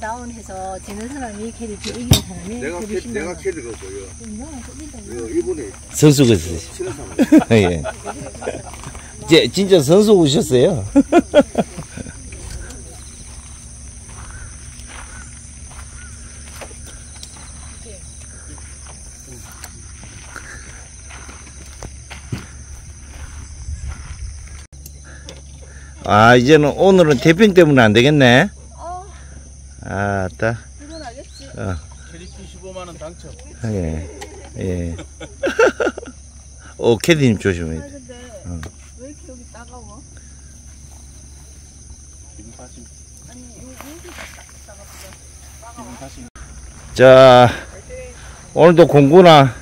다운해서 지는 사람이 캐리 이기는 사람이 내가 캐리가 보여. 이번에 선수가 있으시죠? 예. 진짜 선수 오셨어요? 아, 이제는 오늘은 태핑 때문에 안 되겠네. 아, 따. 이건 알겠지. 캐리 15만원 당첨. 예. 예. 캐디님 조심해. 아, 근데 왜 이렇게 여기 따가워? 아니, 여기 따가워. 자, 오늘도 공구나.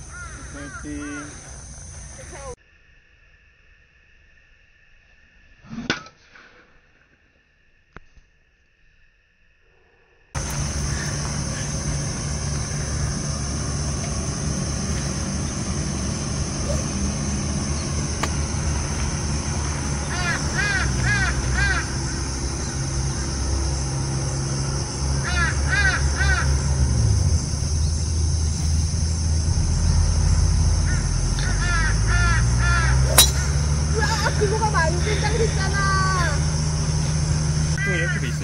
그거가 만든 장 됐잖아. 이렇게 돼 있어.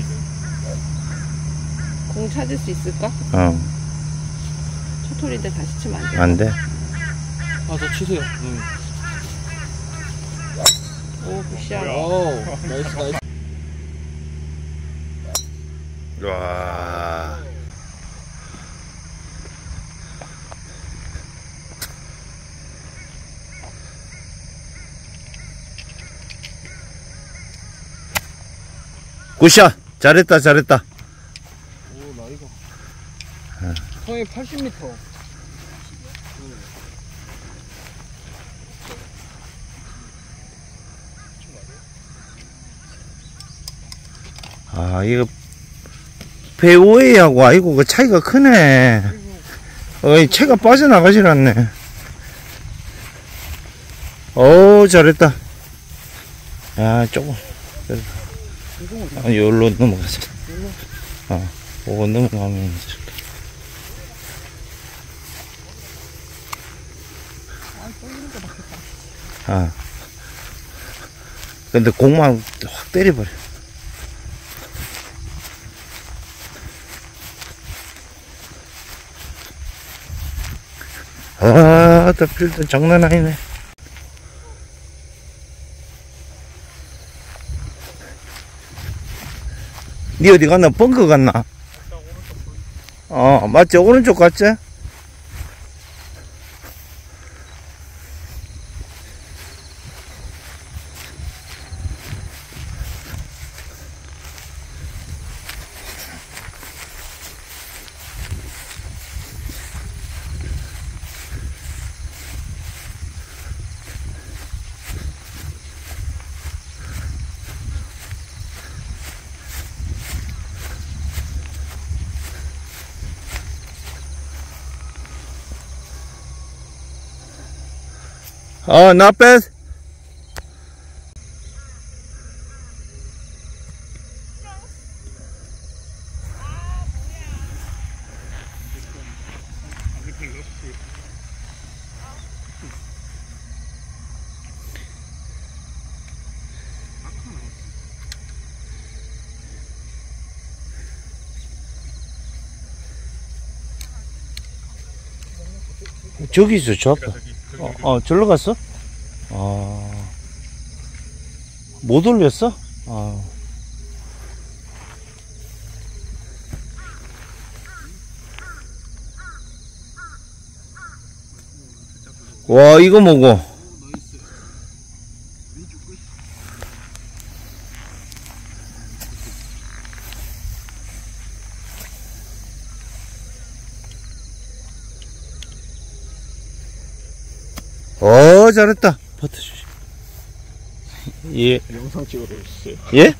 공 찾을 수 있을까? 초토리인데 다시 치면 안 돼. 안 돼. 아, 저 치세요. 오, 굿샷. 오, 나이스. 와. 굿샷. 잘했다. 오, 나이가. 형이 80m. 아, 이거 페어웨이하고 아이고 그 차이가 크네. 채가 빠져나가질 않네. 잘했다. 야, 조금. 여기로 넘어가자. 오고 넘어가면. 근데 공만 확 때려버려. 필드 장난 아니네. 니 어디 갔나? 벙커 갔나? 맞지? 오른쪽 갔지? not bad. 저기 있어, 저 앞에. 절로 갔어? 못 올렸어? 와, 이거 뭐고? 잘했다. 버텨 주시. 예. 영상 찍어주세요. 예?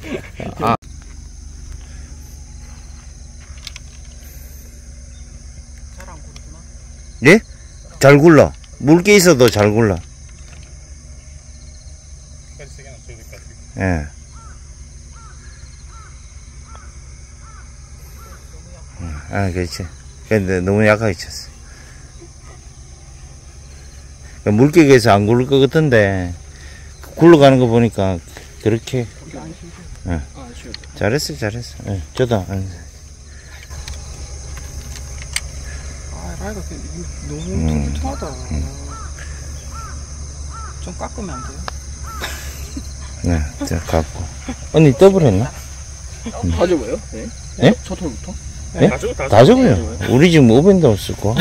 잘 안 굴구나. 예? 잘 굴러. 물개 있어도 잘 굴러. 예. 아, 그렇지. 근데 너무 약하게 쳤어. 물개에서 안 굴릴 것 같은데, 굴러가는 거 보니까, 그렇게. 응. 잘했어, 잘했어. 응, 저도. 응. 아, 라이가 너무 튼튼하다. 좀 깎으면 안 돼요? 네, 자, 갖고. 언니 더블 했나? 다 접어요? 네? 네? 첫 홀부터? 네? 다 적어요. 우리 지금 5밴드 없을 거.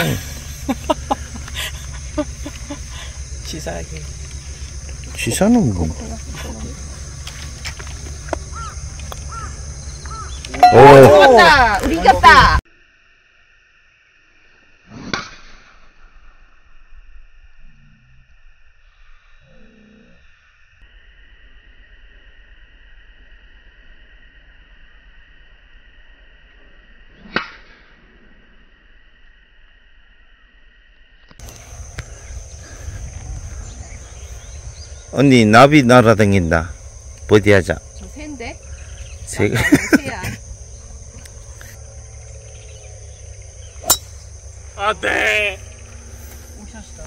치사하게. 시사는 뭐. 오, 좋았다. 우리 이겼다. 언니, 나비 날아다닌다. 버디하자. 저 새인데? 세 개. 새야. 아, 네. 오샷이다.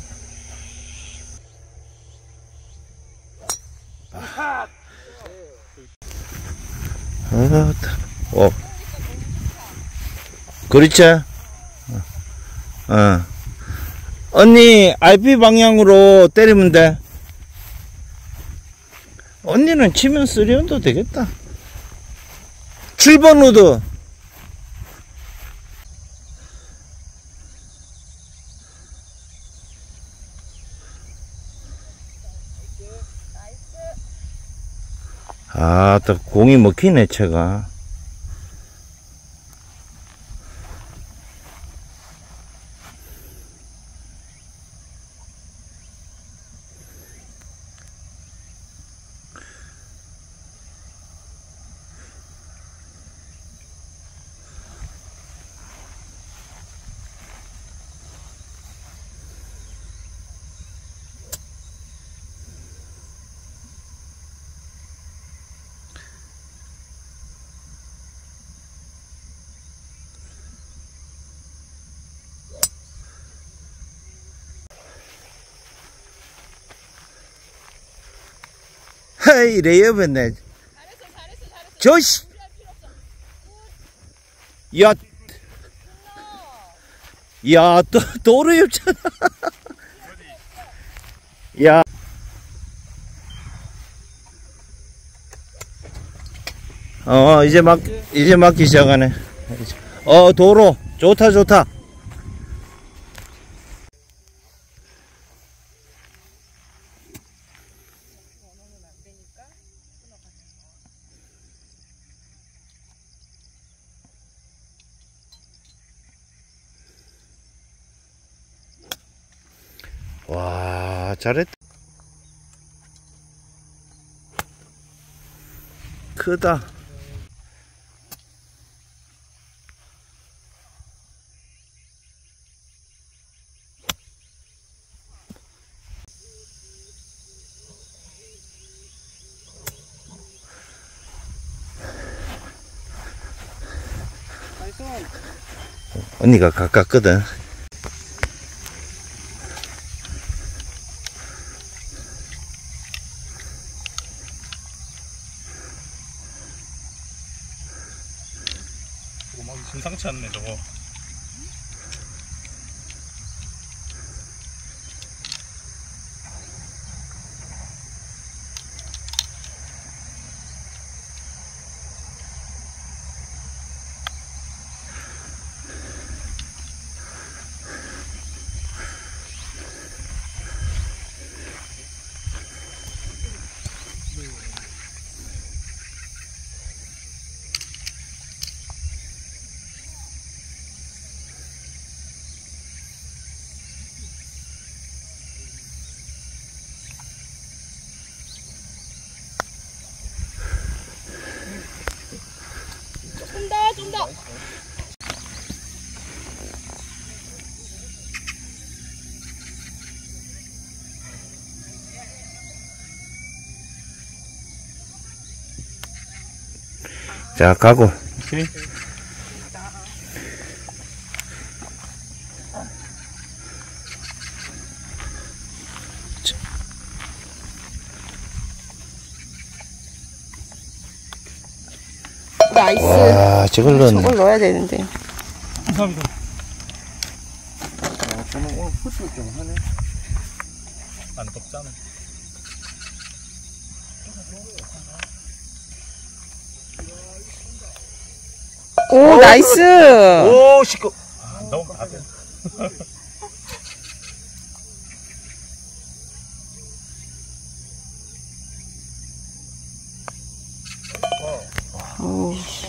어. 그렇지? 언니, RP 방향으로 때리면 돼. 언니는 치면 3온도 되겠다. 7번 우드. 아, 또 공이 먹히네, 채가. 헤이, 레이업 했네. 저씨! 야, 야, 도로 옆잖아. 야. 이제 막기 시작하네. 도로. 좋다, 좋다. 와, 잘했다. 크다. 언니가 가깝거든. 심상치 않네, 저거. 좀 더. 자, 가고. 오케이. 나이스. 와, 저걸 넣었네. 저걸 넣어야 되는데. 감사합니다. 저는 오늘 풀수 좀 하네. 안 덥잖아. 오, 나이스. 오, 시끄. 너무 가벼워. 오.